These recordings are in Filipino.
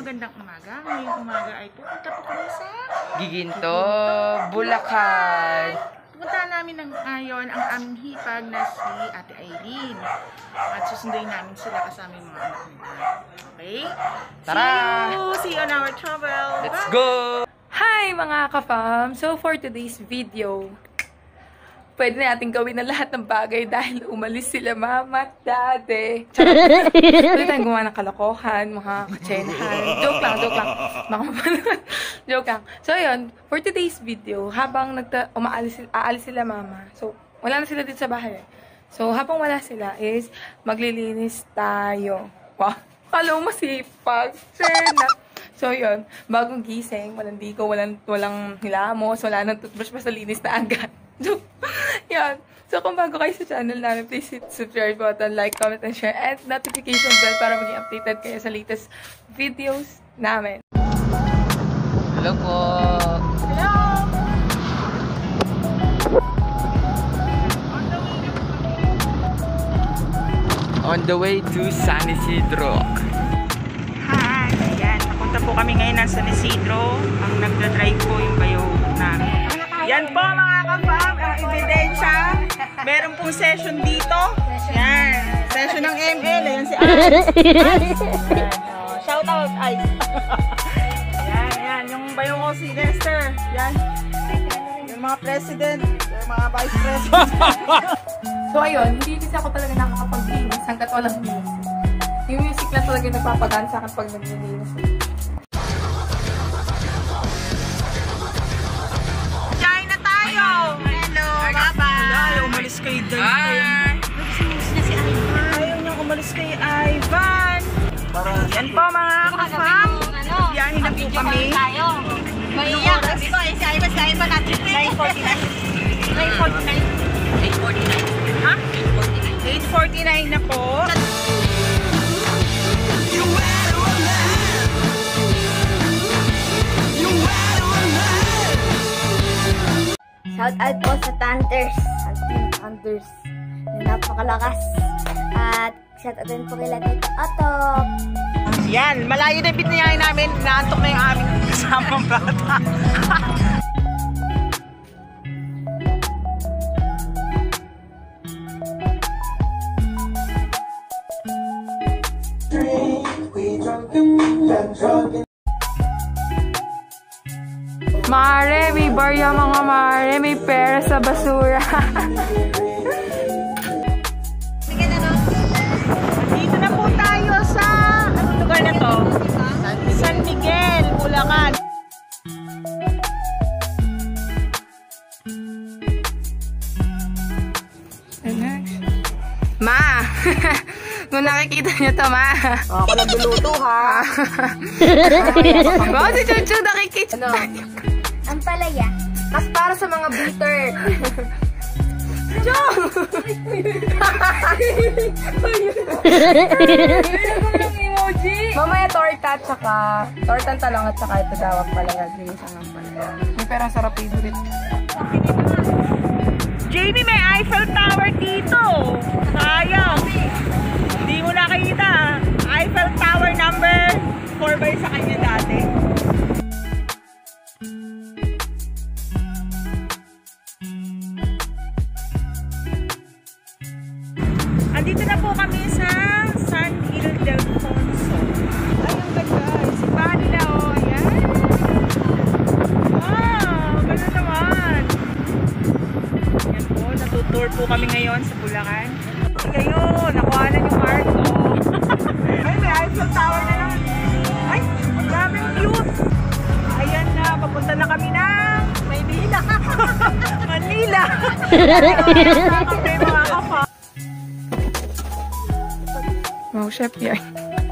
magandang umaga. Ngayong umaga ay pupunta po kami sa Giginto, Bulacan. Pupunta namin ngayon ang aming hipag na si Ate Irene. At susunduin namin sila kasama yung mga anak nila. Okay? Tara! See you on our travel. Let's Bye! go! Hi mga ka-fam! So for today's video, pwede natin gawin na lahat ng bagay dahil umalis sila mama at daddy. Charot! Pwede tayong gumawa ng kalokohan, mga kachenhan. Joke lang. Joke lang. So yun, for today's video, habang aalis sila mama, so wala na sila dito sa bahay. So habang wala sila is maglilinis tayo. Wow! Kala mo masipag. So, yun. Bagong gising, walang diko, walang hilamos, wala nang toothbrush, basta linis na agad. So, yun. So, kung bago kayo sa channel namin, please hit subscribe button, like, comment, and share, and notification bell para maging updated kayo sa latest videos namin. Hello po! Hello! On the way to San Isidro. Hi! Ayan, napunta po kami ngayon ng San Isidro. Ang nagdadrive po yung bayo namin. Yan po mga ka-fam, ang ebidensya. Meron pong session dito. Yan, session ng ML. Ayan si Ice. Shout out Ice. Yan, yung bayo ko si Lester. Yan. Yung mga president, yung mga vice president. So, ayun, hindi kasi ako talaga nakakapaglinis hanggat walang linis. Yung music lang talaga nagpapagaan sa akin pag naglilinis. Kain na tayo! Hello! Bye-bye! Ayaw umalis kay Ivan. Ayaw niya umalis kay Ivan. Yan po mga ka-fam. Biyahin na po kami. Maiyak. Sabi ko, si Ivan natin. 9:49. 8:49. Ha? 8:49 na po. Shout out po sa Thunders. Thunders. Na napakalakas. At shout out din po kila Tito Otto. Yan, malayo na binayahin namin. Naantok na yung aming kasamang bata. Mare, may barya mga mare, may pera sa basura. Dito na po tayo sa anong lugar na to? San Miguel, Bulacan. Ma! Kung nakikita niyo to, ma. Ako lang duluto ha. Wow, si Chuchu nakikita. Ano? Ang palaya. Mas para sa mga bitter. Chong! Emoji! Mamaya torta at saka tortang talong at saka ito dawag palaya. Ginisang ng palaya. May pera sarap favorite. Jamie, may Eiffel Tower dito. Sayang. Hindi mo nakita. Eiffel Tower number 4 by sa kanya dati. Andito na po kami sa San Ildefonso. Ay, ang ganda. Simbahan nila, oh. Ayan. Wow, ganda naman. Yan po, natutour po kami ngayon sa Bulacan. Kayo, nakuhanan yung heart ko. Ay, may Eiffel Tower na lang. Ay, maraming views. Ayan na, papunta na kami ng Maynila. Manila. Kami mga kafa. Wow, chef yan.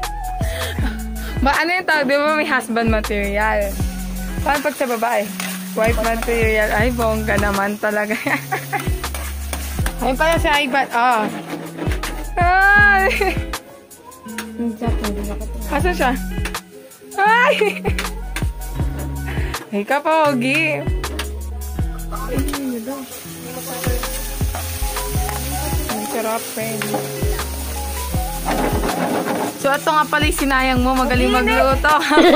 Ano yung tawag? Di ba may husband material? Paano pag sa babae? Wife material. Ay, bongga naman talaga. Ayun pala si Ivan. Oh. Ay! Asa siya? Ay! Ay ka, Pogi. Ay, yun daw. Ang sarap, friend. So, ito nga pala yung sinayang mo. Magaling magluto.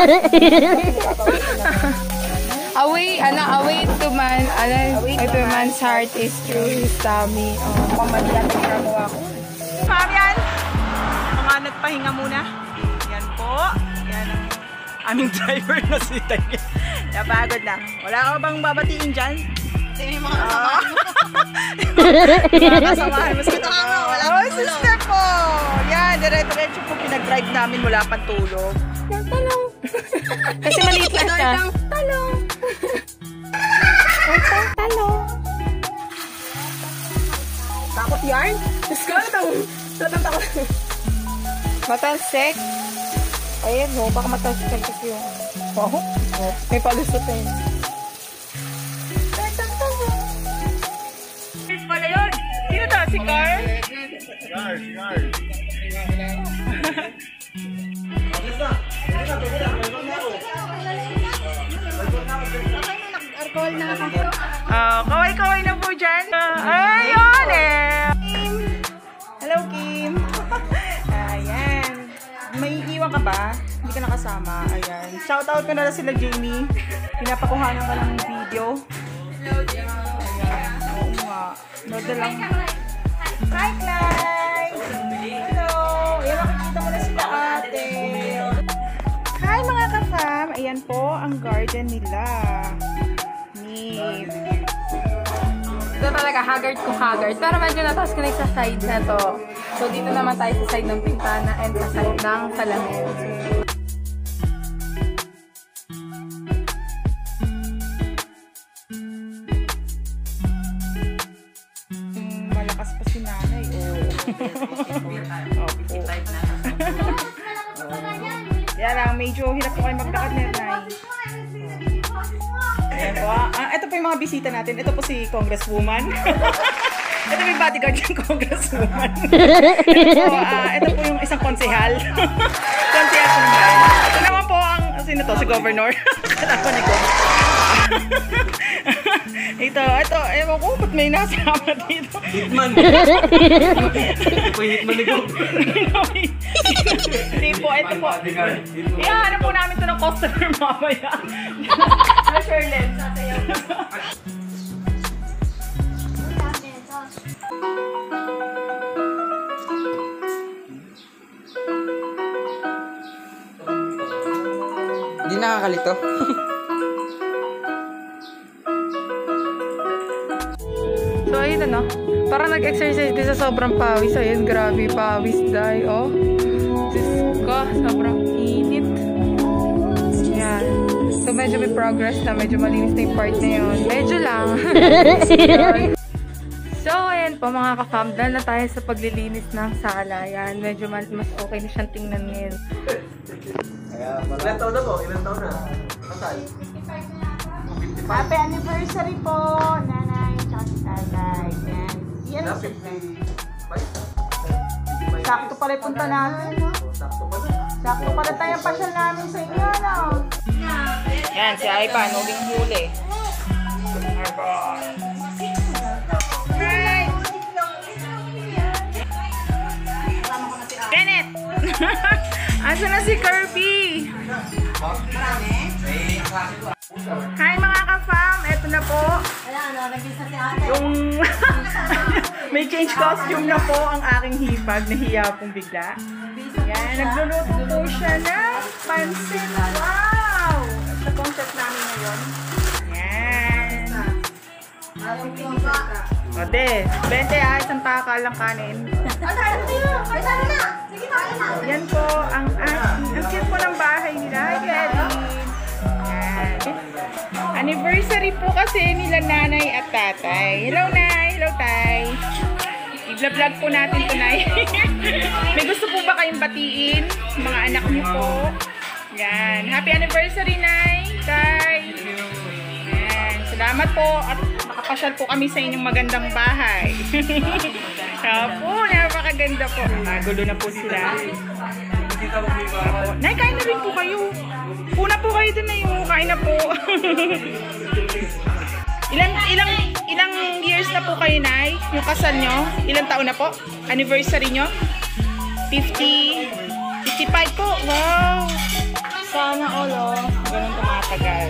Away to man's heart is through his tummy. Pamalian ang gagawa ko. Ma'am, yan. Mga nagpahinga muna. Yan po. Yan ang aming driver na si Tay. Napagod na. Wala ka bang babatiin dyan? May mga kasamahan mo. Mga kasamahan mo. Ito nga mo. Wala pang tulog. Step po. Yan. Dire-diretso po pinag-drive namin. Wala pang tulog. Talong. Kasi maliit na siya. Talong. Takot yarn? Diyos ko, natakot. Matalsik. Ayan, ho. Baka matalsik kasi yung... Wow. May palusot na yun. Pala yun. Sino to? Si Carl? Alcohol na ako. Kaway-kaway na po dyan. Ayun eh. Hello, Kim. Ayan. May iwan ka ba? Hindi ka nakasama. Ayan. Shoutout ko na lang sila, Jamie. Pinapakuhanan ka ng video. Hello, Jamie. Ayan. Oo nga. Noda lang. Hi, Clyde. Hello. Ayan, makikita mo na sila ate. Hi, mga ka-fam. Ayan po ang garden nila. Neat. Ito talaga, haggard ko haggard. Pero medyo natas ko na sa side na to. So, dito naman tayo sa side ng pintana and sa side ng salamin. Malakas pa si nanay. Yan lang, medyo hirap po kayo maglakad na nanay. Ayan po. Ito po yung mga bisita natin. Ito po si Congresswoman. Ito po yung bodyguard ng Congresswoman. Ito po yung isang konsehal. Konsehal po naman. Ito naman po ang, sino to? Si Governor. Kalaban ni Governor. Ito, ewan ko, ba't may nasama dito? Hitman. Ito po yung hitman ni Hindi po, ito po. Ihahanap po namin ito ng customer mamaya. Sherlyn, sasayaw. Di nakakalito. So, ayun ano. Parang nag-exercise din sa sobrang pawis. Ayun, grabe, pawis dahil. Oh. Diyos ko, sobrang init. Yan. So, medyo may progress na. Medyo malinis na yung part na yun. Medyo lang. So, ayan po mga ka-fam. Dahil na tayo sa paglilinis ng sala. Yan. Medyo mas okay na siyang tingnan ngayon. Ilan taon na po? Ilan taon na? Kasal? Happy anniversary po, nanay, tsaka si tatay. Yan. Na 55? Sakto pala yung punta natin, no? Sakto pa na. Sakto pala tayong pasyal namin sa inyo, no? Yan, si Aipa, nuling huli. Hi! Kenneth! Asa na si Kirby? Hi mga ka-fam! Eto na po. Yung may change costume na po ang aking hipag. Nahiya pong bigla. Yan, nagluluto po siya ng pansit. Wow! Sa concept namin ngayon. Yan. Ode, 20 isang takal lang kanin. Yan po ang cute po ng bahay nila. Hi, Kevin. Yan. Anniversary po kasi nila nanay at tatay. Hello, Nay. Hello, Tay. I-vlog po natin tonight. May gusto po ba kayong batiin? Mga anak niyo po. Yan. Happy anniversary, Nay. Tay. Yan. Salamat po at nakapasyal po kami sa inyong magandang bahay. Opo, napakaganda po. Magulo na po sila. Nay, kain na rin po kayo. Una po kayo dun na yung kain na po. Ilang years na po kayo, Nay? Yung kasal nyo? Ilang taon na po? Anniversary nyo? 50? 65 po. Wow. Sana all, oh. Ganun tumatagal.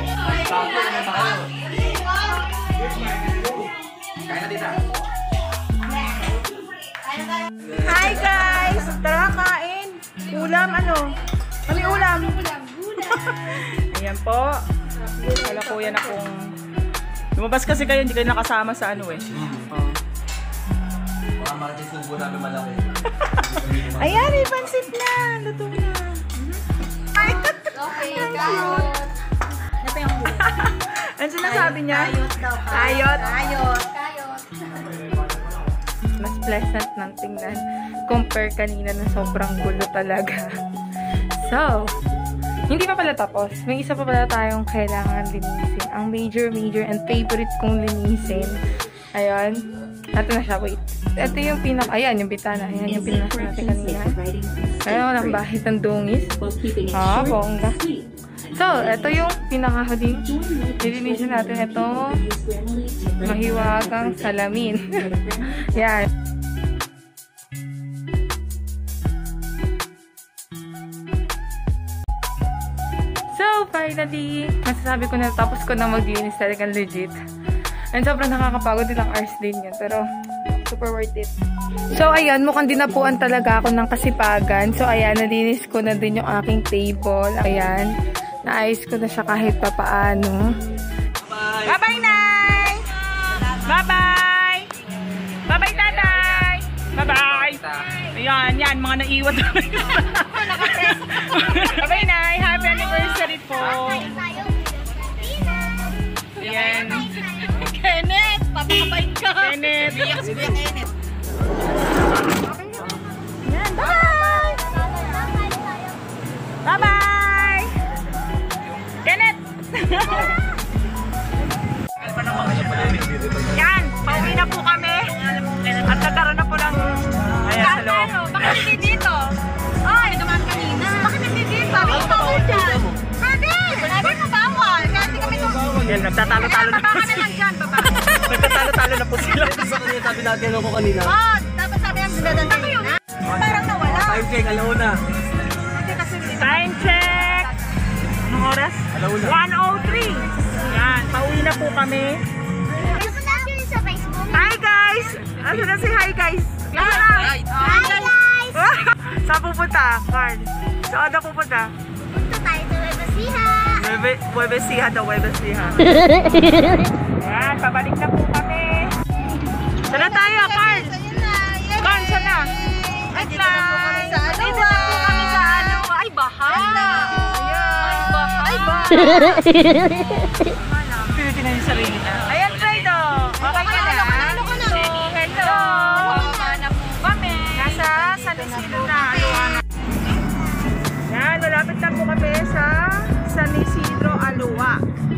Hi guys! Tara, kain. Ulam, ano? Kami ulam. Ayan po. Wala ko yan akong... Lumabas kasi kayo, hindi kayo nakasama sa ano eh. Oh. Baka makikisubo namin malaki. Ayan, may pansit na. Luto na. Ay, Okay, carrot. Ano pa yung ano sinasabi niya? Kayot daw. Kayot. Kayot. Kayot. Mas pleasant ng tingnan compare kanina na sobrang gulo talaga. So, hindi pa pala tapos. May isa pa pala tayong kailangan linisin. Ang major and favorite kong linisin. Ayun. Ito na siya. Wait. Ito yung ayan, yung bitana. Ayan yung pinasa natin kanina. Ayun, walang bahit ng dungis. Bongga. So, ito yung pinakahuling lilinisin natin. Ito, mahiwagang salamin. Yan. So, finally, masasabi ko na tapos ko na maglinis talagang legit. And sobrang nakakapagod, ilang hours din yun. Pero, super worth it. So, ayan, mukhang dinapuan talaga ako ng kasipagan. So, ayan, nalinis ko na din yung aking table. Ayan, naayos ko na siya kahit papaano. Bye-bye, Nay! Bye-bye! Bye-bye, Tatay! Bye-bye! Ayan, yan, mga naiwan namin. Bye-bye, Nay! Happy anniversary po! Ayan. Kenneth! Papakabait ka! Kenneth! Biyak si Kuya Kenneth! Ayan, bye! Bye-bye! Kenneth! Yan! Pauwi na po kami! At nagkaroon na po ng... Ayan, sa loob. Bakit hindi dito? Ay, naman kanina. Bakit hindi dito? Bakit bawal dyan? Sabi! Sabi mo bawal. Kaya hindi kami tumawag. Yan, nagtatalo-talo na po Baba ka na sila. lang dyan, baba. Nagtatalo-talo na po sila. Sabi natin ako kanina. Oh, dapat sabi ang dinadantay na. Parang nawala. Time check, alauna. Hindi kasi Time check! Anong oras? 1:03. Yan, pauwi na po kami. sa Facebook. Hi guys! Asa na si hi guys? Hi guys! Saan pupunta? Carl? Saan na pupunta? Punta tayo sa Webasiha. Webesiha daw, Webesiha. Yan, pabalik na po kami. Saan na tayo, Carl? Carl, saan na? Dito na po kami sa Alawa. Ay, baha. Ay, baha. Pilitin na yung sarili na. Ayan, Fredo. Okay ka na? Ano ka na? Hello. Mamana po kami. Nasa San Isidro na. Yan, malapit na po kami sa San Isidro, Alua.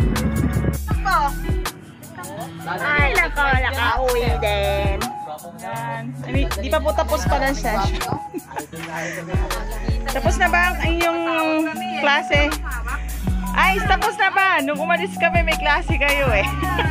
Ay, nako, nakauwi din. Yan. I mean, di pa po tapos pa ng session. Tapos na ba ang inyong klase? Ay, tapos na ba? Nung umalis kami, may klase kayo eh.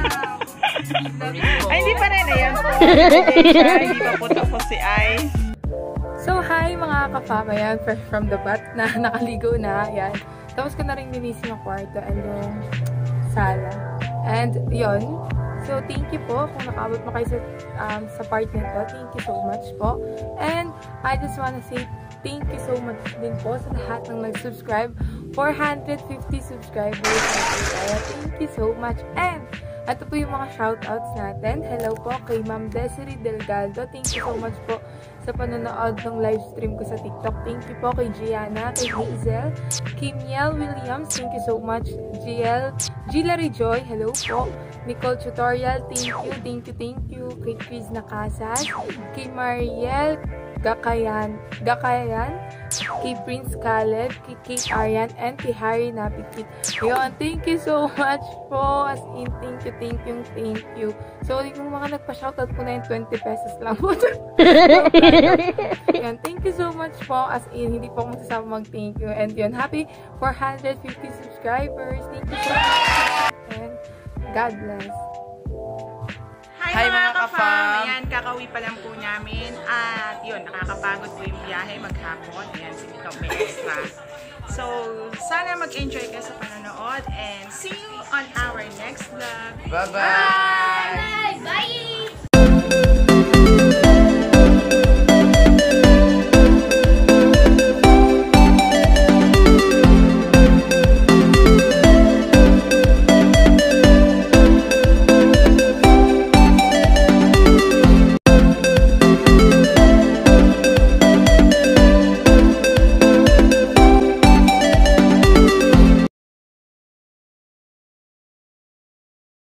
Ay, hindi pa rin. Ayan po. Hindi pa po tapos si Ice. So, hi mga kapam. Ayan, fresh from the bath na nakaligo na. Ayan. Tapos ko na rin linisin yung kwarto and yung sala. And, yun. So, thank you po kung nakaabot mo kayo sa part nito. Thank you so much po. And, I just wanna say thank you so much din po sa lahat ng nag-subscribe. 450 subscribers. Kaya, thank you so much. And, ito po yung mga shoutouts natin. Hello po kay Ma'am Desiree Delgado. Thank you so much po sa panonood ng live stream ko sa TikTok. Thank you po kay Gianna, kay Hazel, kay Miel Williams. Thank you so much. Gila Rejoy. Hello po. Nicole Tutorial. Thank you. Kay Chris Nakasas. Kay Mariel Gakayan, kay Prince Caleb, kay Kate Arian, and kay Harry Napikit. Yun, thank you so much po. As in, thank you. So, yung mga nagpa-shoutout po na yung 20 pesos lang po. Yun, thank you so much po. As in, hindi po ako magsasama mag-thank you. And yun, happy 450 subscribers. Thank you so much. And God bless. Hi Hi, mga ka-fam. Ayan, kakauwi pa lang po namin. At yun, nakakapagod po yung biyahe maghapon. Ayan, si Tito may extra. So, sana mag-enjoy kayo sa panonood. And see you on our next vlog. Bye-bye!